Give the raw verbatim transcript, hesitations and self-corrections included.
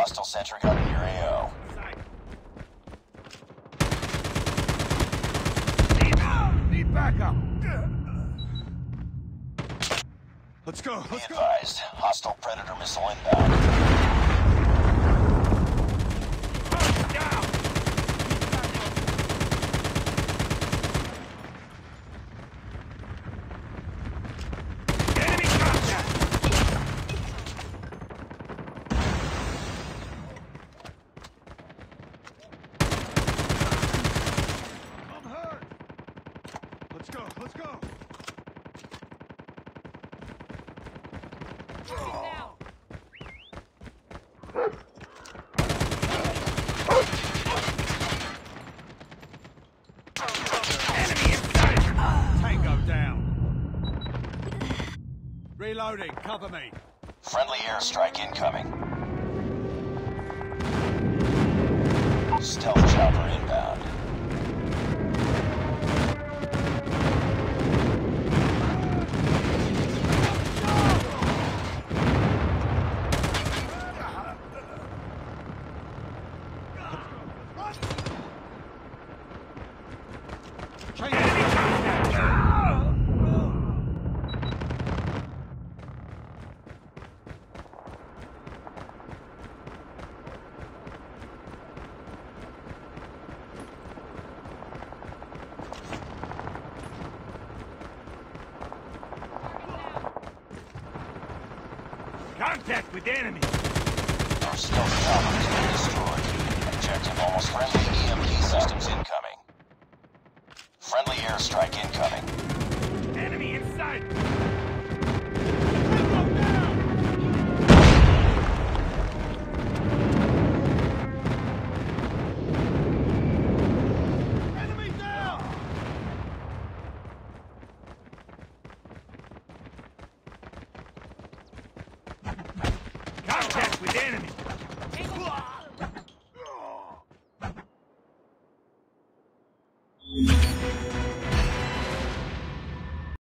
Hostile sentry gun in your A O. Need, need backup. Let's go. Be Let's go. advised, hostile Predator missile inbound. Down. Enemy contact. I'm hurt. Let's go. Let's go. Enemy inside! Tango down. Reloading, cover me. Friendly airstrike incoming. Stealth chopper inbound. Enemy contact! Contact with enemy! Our stealth chopper has been destroyed. Objective almost friendly E M P systems incoming. Friendly airstrike incoming. Enemy inside! Enemy down! Contact with enemy!